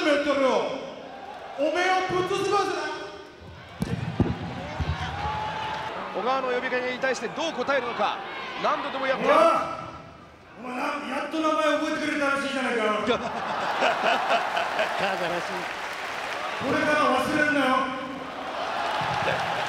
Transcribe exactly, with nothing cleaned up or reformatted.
度もやってるよ。おめえをぶっ潰すな。 小川の呼びかけに対してどう答えるのか。何度でもやってやる。お前やっと名前覚えてくれたらしいじゃないか。 母らしい。 これから忘れるなよ。